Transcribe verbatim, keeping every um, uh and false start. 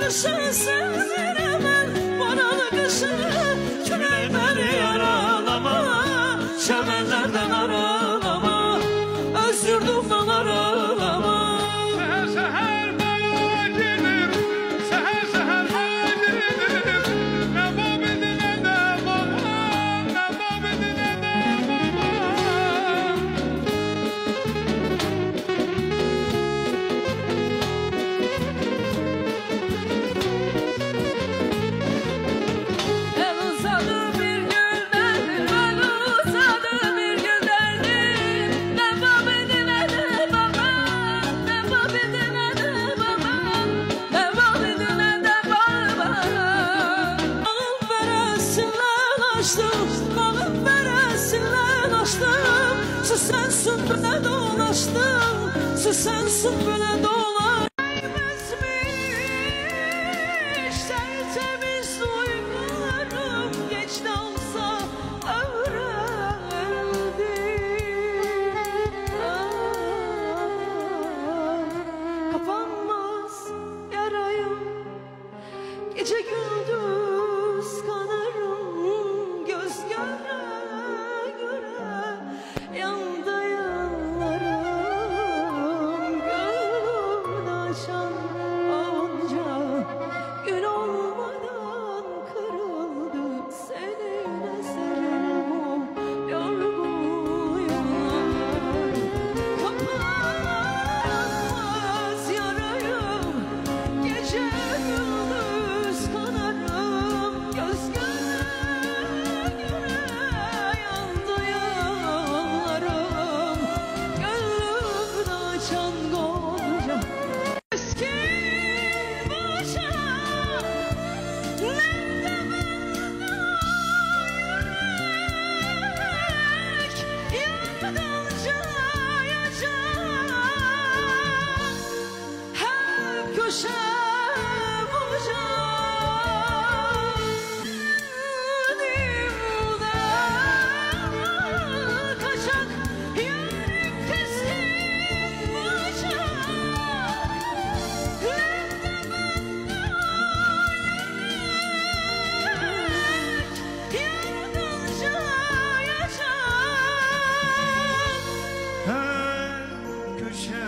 kışın sevdiremem, varalı kışın küleyleri yaralama, çemenlerden aralama, öz yurdumdan aralama. Seher seher baginim, seher seher baginim, ne babidine de babam, ne babidine de babam. El uzadı bir gülden, el uzadı bir gülden, ne babidine de babam, ne babidine de babam, ne babidine de babam. Bağın veresinden açtım, bağın veresinden açtım, süsen sümbüle dolaştım, süsen sümbüle dolaştım. Değmezmiş tertemiz duygularım, geç de olsa öğrendim. Ah, kapanmaz yarayım, gece gündüz kanarım, göz göre göre yandı yıllarım. Gönlümün açan onca gün olmadan kırıldı senin eserin bu yorgun yıllar. Kapanmaz yarayım, gece gündüz kanarım, göz göre göre yandı yıllarım. Gönlümün açan gonca eski boşa, nerede bende yürek yardımcılayacak. Her köşe boşa, dimden kaçak yürek teslim olacak. Nerede bende yürek yardımcılayacak. Her köşe